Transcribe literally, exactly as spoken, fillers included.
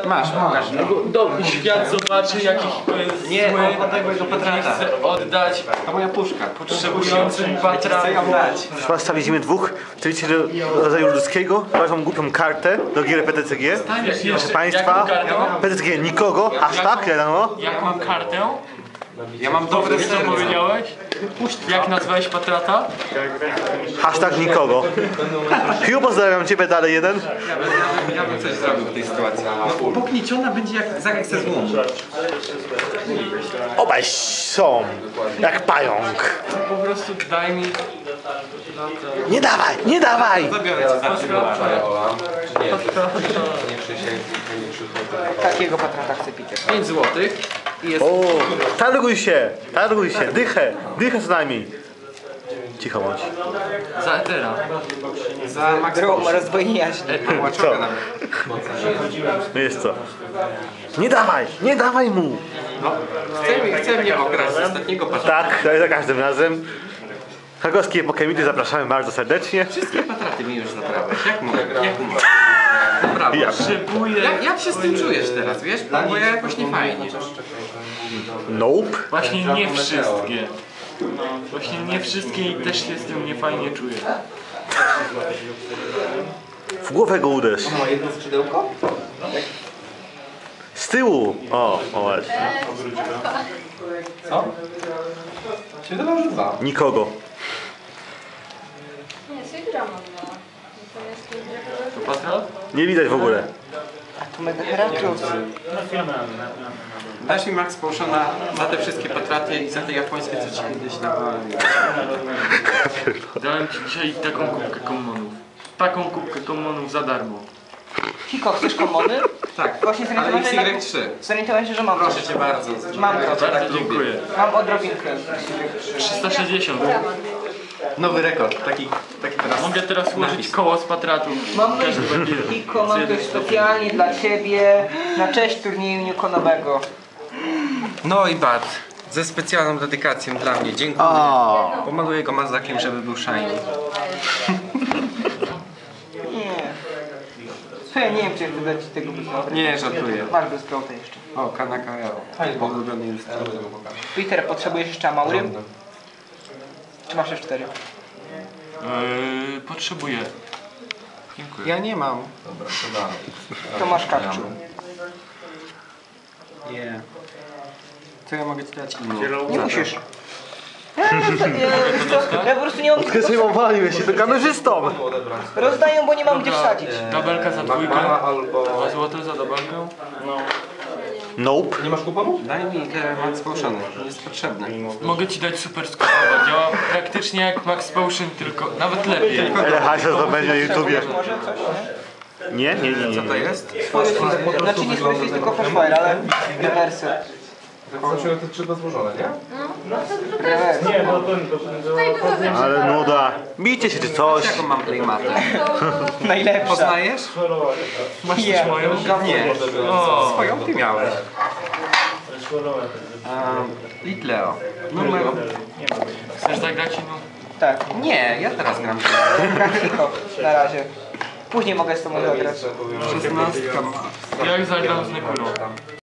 Masz, masz. I świat zobaczy, jakich to jest Nie, złe, on oddaj mojego patrata. chcę oddać To moja puszka. potrzebującym patratom. Was widzimy dwóch przedstawicieli rodzaju ludzkiego. Dawać wam głupią kartę do gier P T C G. Proszę Państwa, P T C G nikogo, hashtag, wiadomo. Jaką kartę? Ja mam dobre Co serce. powiedziałeś? Jak nazwałeś patrata? Hashtag nikogo. Piu, pozdrawiam Ciebie, dalej jeden. Ja bym, ja, bym, ja bym coś zrobił w tej sytuacji. No, pognieciona będzie jak Zarek ze złomu. Obaj są jak pająk. Po prostu daj mi... Nie dawaj, nie dawaj! Zabiorę cię za chwilę. Nie, nie przysięg, nie przychodzę. Takiego patrata chce Peter. pięć złotych i jest... O, targuj się, targuj się, dychę, dychę co najmniej. Cicho bądź. Za Etera. Za Max Drogą Potion. rozdwojenia jaźni. Co? Jest co? Nie dawaj, nie dawaj mu! No, chce, chce mnie okraść z ostatniego patrata. Tak, to jest za każdym razem. Krakowskie Pokemity zapraszamy bardzo serdecznie. Wszystkie patraty mi już zabrałeś. Jak mogę? Jak mogę? Brawo. Ja. Potrzebuję... Jak, jak się z tym czujesz teraz, wiesz? Bo ja jakoś nie fajnie. Nope. Właśnie nie wszystkie. No, właśnie nie wszystkie i też się z tym niefajnie czuję. W głowę go uderz. Ma jedno skrzydełko? Z tyłu. O, o właśnie. Co? Się wydawało, że dwa. Nikogo. Nie, Sidra mam dwa. Natomiast To patrat? Nie widać w ogóle. Tu Mega Heracross. Dasz mi Max Potiona za te wszystkie patraty i za te japońskie, co ci kiedyś dawałem. Dałem ci dzisiaj taką kubkę kommonów. Taką kubkę kommonów za darmo. Hiko, chcesz komony? Tak, Właśnie ale zorientowałem się, X Y trzy. zorientowałem się, że mam. Proszę cię bardzo. Mam go. Bardzo dziękuję. Mam odrobinkę. trzysta sześćdziesiąt. Nowy rekord, taki, taki teraz. Mogę teraz ułożyć koło z patratów. Mam Każdy będzie... Hiko, mam coś specjalnie dla Ciebie na cześć turnieju Newconowego. No i Bat, ze specjalną dedykacją dla mnie, dziękuję. Pomaluję go mazakiem, żeby był shiny. Nie. Co ja nie wiem, czy ja chcę dać Ci tego bezpłatnego. Nie, żartuję. Masz bezpłatę jeszcze. O, Kanaka Eo. Ulubiony ilustrator. Peter, potrzebujesz jeszcze amaury? Czy masz jeszcze cztery? Yy, potrzebuję. Dziękuję. Ja nie mam. To masz kapczu. Nie. Co ja mogę ci dać? Nie musisz. Ja, ja, ja po prostu nie mam gdzie Skreślowaliłeś się do kamerzystą. rozdaję, bo nie mam gdzie wsadzić. Tabelka za dwójkę. albo... dwa złote za tabelkę. Nope. Nie masz kuponów? Daj mi te Max Potiony, jest potrzebne. Mogę ci dać super skupowa. Działa praktycznie jak Max Potion, tylko nawet lepiej. Ile hajsa to będzie na YouTubie? Może coś, nie? Nie, nie, nie, nie. Co to jest? Swoje, znaczy nie swoje, jest tylko Freshfire, ale rewersy. Znaczy te trzy złożone, nie? Rewersy. Ale nuda. Bijcie się czy coś. Jaką mam playmatę? Najlepsza. Poznajesz? Masz Nie. też moją? Nie. O. Swoją ty miałeś. Um, Litleo. Numer... Chcesz zagrać inną? Tak. Nie, ja teraz gram. Gram Hiko na razie. Później mogę z tobą zagrać. szesnastka. Jak zagram z Nekulą?